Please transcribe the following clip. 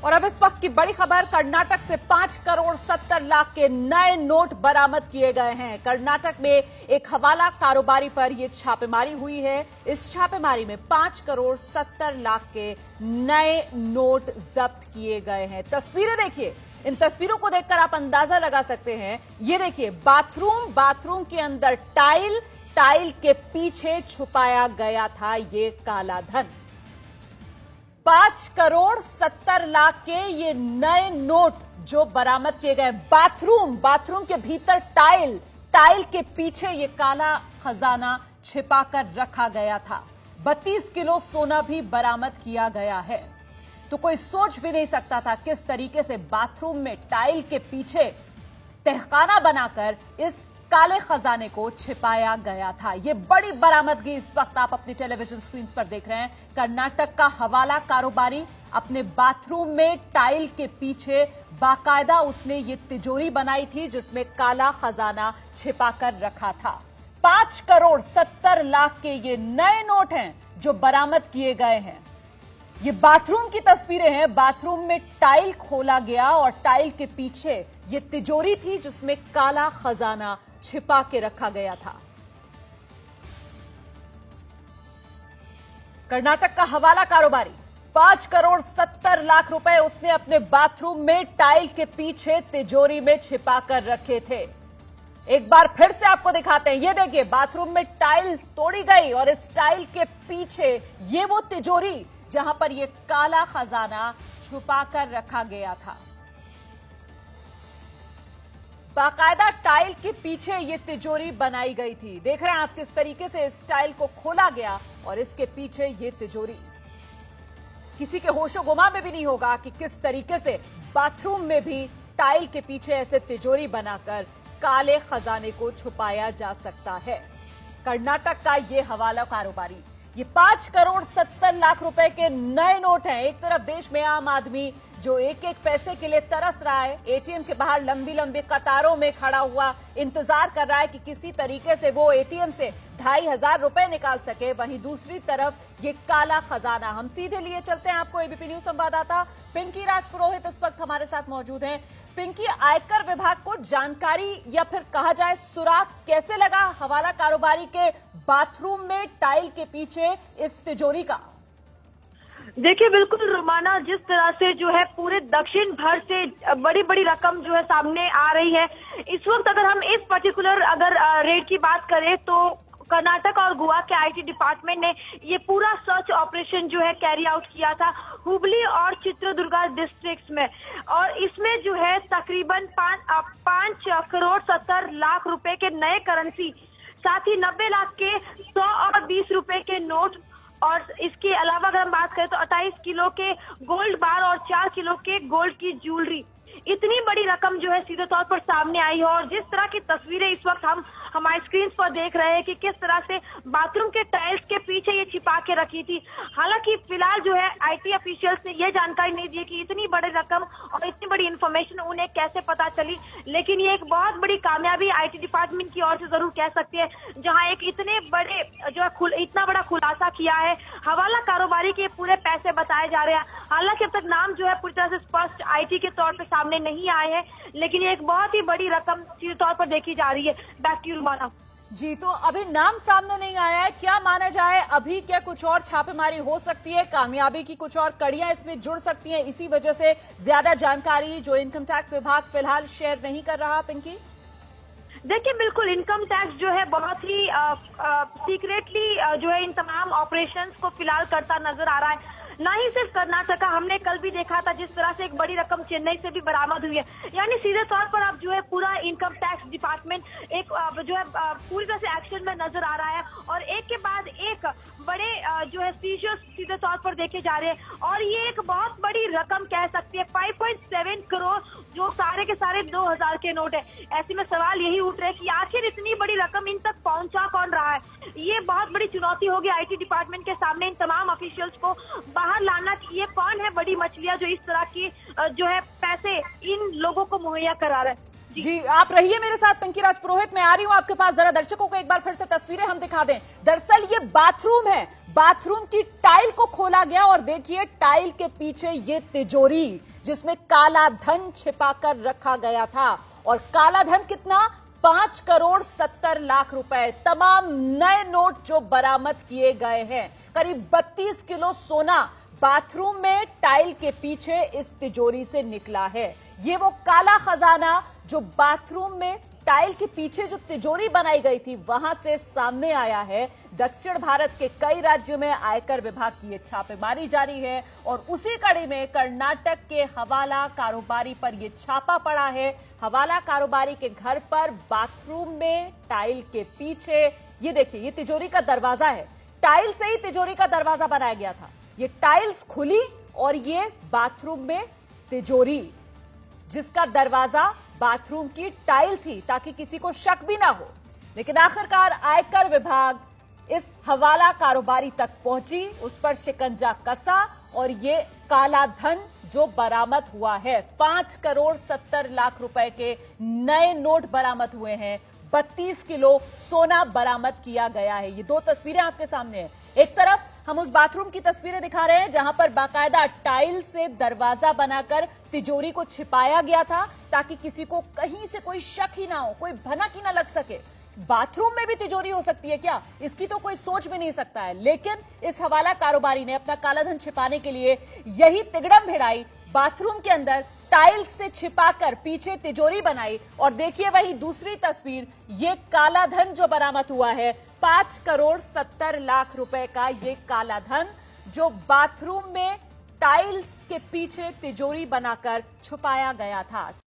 और अब इस वक्त की बड़ी खबर, कर्नाटक से 5 करोड़ 70 लाख के नए नोट बरामद किए गए हैं। कर्नाटक में एक हवाला कारोबारी पर यह छापेमारी हुई है। इस छापेमारी में 5 करोड़ 70 लाख के नए नोट जब्त किए गए हैं। तस्वीरें देखिए, इन तस्वीरों को देखकर आप अंदाजा लगा सकते हैं। ये देखिए बाथरूम के अंदर टाइल के पीछे छुपाया गया था ये काला धन। 5 करोड़ 70 लाख के ये नए नोट जो बरामद किए गए। बाथरूम के भीतर टाइल के पीछे ये काला खजाना छिपाकर रखा गया था। 32 किलो सोना भी बरामद किया गया है। तो कोई सोच भी नहीं सकता था किस तरीके से बाथरूम में टाइल के पीछे तहखाना बनाकर इस काले खजाने को छिपाया गया था। ये बड़ी बरामदगी इस वक्त आप अपनी टेलीविजन स्क्रीन पर देख रहे हैं। कर्नाटक का हवाला कारोबारी अपने बाथरूम में टाइल के पीछे बाकायदा उसने ये तिजोरी बनाई थी जिसमें काला खजाना छिपाकर रखा था। 5 करोड़ 70 लाख के ये नए नोट हैं जो बरामद किए गए हैं। ये बाथरूम की तस्वीरें हैं। बाथरूम में टाइल खोला गया और टाइल के पीछे ये तिजोरी थी जिसमें काला खजाना छिपा के रखा गया था। कर्नाटक का हवाला कारोबारी 5 करोड़ 70 लाख रुपए उसने अपने बाथरूम में टाइल के पीछे तिजोरी में छिपा कर रखे थे। एक बार फिर से आपको दिखाते हैं। ये देखिए, बाथरूम में टाइल तोड़ी गई और इस टाइल के पीछे ये वो तिजोरी जहां पर ये काला खजाना छुपाकर रखा गया था। बाकायदा टाइल के पीछे ये तिजोरी बनाई गई थी। देख रहे हैं आप किस तरीके से इस टाइल को खोला गया और इसके पीछे ये तिजोरी। किसी के होशो गुमा में भी नहीं होगा कि किस तरीके से बाथरूम में भी टाइल के पीछे ऐसे तिजोरी बनाकर काले खजाने को छुपाया जा सकता है। कर्नाटक का ये हवाला कारोबारी, ये 5 करोड़ 70 लाख रुपए के नए नोट हैं। एक तरफ देश में आम आदमी जो एक एक पैसे के लिए तरस रहा है, एटीएम के बाहर लंबी लंबी कतारों में खड़ा हुआ इंतजार कर रहा है कि किसी तरीके से वो एटीएम से 2,500 रुपए निकाल सके। वहीं दूसरी तरफ ये काला खजाना। हम सीधे लिए चलते हैं आपको एबीपी न्यूज संवाददाता पिंकी राजपुरोहित इस वक्त हमारे साथ मौजूद हैं। पिंकी, आयकर विभाग को जानकारी या फिर कहा जाए सुराग कैसे लगा हवाला कारोबारी के बाथरूम में टाइल के पीछे इस तिजोरी का? देखिए, बिल्कुल रोमाना, जिस तरह से जो है पूरे दक्षिण भर से बड़ी बड़ी रकम जो है सामने आ रही है इस वक्त। अगर हम इस पर्टिकुलर रेड की बात करें तो कर्नाटक और गोवा के आईटी डिपार्टमेंट ने ये पूरा सर्च ऑपरेशन जो है कैरी आउट किया था हुबली और चित्रदुर्गा डिस्ट्रिक्ट्स में। और इसमें जो है तकरीबन 5 करोड़ 70 लाख रुपए के नए करेंसी, साथ ही 90 लाख के 100 और 20 रुपए के नोट, और इसके अलावा अगर हम बात करें तो 28 किलो के गोल्ड बार और 4 किलो के गोल्ड की ज्वेलरी। इतनी बड़ी रकम जो है सीधे तौर पर सामने आई है। और जिस तरह की तस्वीरें इस वक्त हम हमारे स्क्रीन पर देख रहे हैं कि किस तरह से बाथरूम के टाइल्स के पीछे ये छिपा के रखी थी। हालांकि फिलहाल जो है आईटी ऑफिशियल्स ने ये जानकारी नहीं दी कि इतनी बड़ी रकम और इतनी बड़ी इन्फॉर्मेशन उन्हें कैसे पता चली। लेकिन ये एक बहुत बड़ी कामयाबी आईटी डिपार्टमेंट की ओर से जरूर कह सकते हैं, जहाँ एक इतने बड़े जो है इतना बड़ा खुलासा किया है। हवाला कारोबारी के पूरे पैसे बताए जा रहे हैं। हालांकि अब तक नाम जो है पूरी तरह से स्पष्ट आईटी के तौर पर सामने नहीं आए हैं, लेकिन ये एक बहुत ही बड़ी रकम सीधे तौर पर देखी जा रही है। Back to you Rumana. जी, तो अभी नाम सामने नहीं आया है, क्या माना जाए अभी क्या कुछ और छापेमारी हो सकती है? कामयाबी की कुछ और कड़ियां इसमें जुड़ सकती हैं? इसी वजह से ज्यादा जानकारी जो इनकम टैक्स विभाग फिलहाल शेयर नहीं कर रहा। पिंकी, देखिए, बिल्कुल इनकम टैक्स जो है बहुत ही सीक्रेटली जो है इन तमाम ऑपरेशंस को फिलहाल करता नजर आ रहा है। ना ही सिर्फ कर्नाटका, हमने कल भी देखा था जिस तरह से एक बड़ी रकम चेन्नई से भी बरामद हुई है। यानी सीधे तौर पर अब जो है पूरा इनकम टैक्स डिपार्टमेंट एक जो है पूरी तरह से एक्शन में नजर आ रहा है और एक के बाद एक बड़े जो है सीजर्स सीधे तौर पर देखे जा रहे हैं। और ये एक बहुत बड़ी रकम कह सकती है, 5.7 करोड़, जो सारे के सारे 2000 के नोट है। ऐसे में सवाल यही उठ रहे हैं कि आखिर इतनी बड़ी रकम इन तक पहुंचा कौन रहा है। ये बहुत बड़ी चुनौती होगी आईटी डिपार्टमेंट के सामने इन तमाम ऑफिशियल्स को बाहर लाना कि ये कौन है बड़ी मछलियां जो इस तरह की जो है पैसे इन लोगों को मुहैया करा रहा है। जी, आप रहिए मेरे साथ। पिंकी राजपुरोहित, मैं आ रही हूं आपके पास। जरा दर्शकों को एक बार फिर से तस्वीरें हम दिखा दें। दरअसल ये बाथरूम है, बाथरूम की टाइल को खोला गया और देखिए टाइल के पीछे ये तिजोरी जिसमें काला धन छिपाकर रखा गया था। और काला धन कितना? 5 करोड़ 70 लाख रुपए। तमाम नए नोट जो बरामद किए गए हैं। करीब 32 किलो सोना बाथरूम में टाइल के पीछे इस तिजोरी से निकला है। ये वो काला खजाना जो बाथरूम में टाइल के पीछे जो तिजोरी बनाई गई थी वहां से सामने आया है। दक्षिण भारत के कई राज्यों में आयकर विभाग की ये छापेमारी जारी है और उसी कड़ी में कर्नाटक के हवाला कारोबारी पर ये छापा पड़ा है। हवाला कारोबारी के घर पर बाथरूम में टाइल के पीछे ये देखिए, ये तिजोरी का दरवाजा है। टाइल से ही तिजोरी का दरवाजा बनाया गया था। ये टाइल्स खुली और ये बाथरूम में तिजोरी, जिसका दरवाजा बाथरूम की टाइल थी ताकि किसी को शक भी ना हो। लेकिन आखिरकार आयकर विभाग इस हवाला कारोबारी तक पहुंची, उस पर शिकंजा कसा और ये काला धन जो बरामद हुआ है, 5 करोड़ 70 लाख रुपए के नए नोट बरामद हुए हैं। 32 किलो सोना बरामद किया गया है। ये दो तस्वीरें आपके सामने हैं। एक तरफ हम उस बाथरूम की तस्वीरें दिखा रहे हैं जहां पर बाकायदा टाइल से दरवाजा बनाकर तिजोरी को छिपाया गया था ताकि किसी को कहीं से कोई शक ही ना हो, कोई भनक ही ना लग सके। बाथरूम में भी तिजोरी हो सकती है क्या? इसकी तो कोई सोच भी नहीं सकता है। लेकिन इस हवाला कारोबारी ने अपना कालाधन छिपाने के लिए यही तिगड़म भिड़ाई, बाथरूम के अंदर टाइल्स से छिपाकर पीछे तिजोरी बनाई। और देखिए वही दूसरी तस्वीर, ये काला धन जो बरामद हुआ है, 5 करोड़ 70 लाख रुपए का ये काला धन जो बाथरूम में टाइल्स के पीछे तिजोरी बनाकर छुपाया गया था।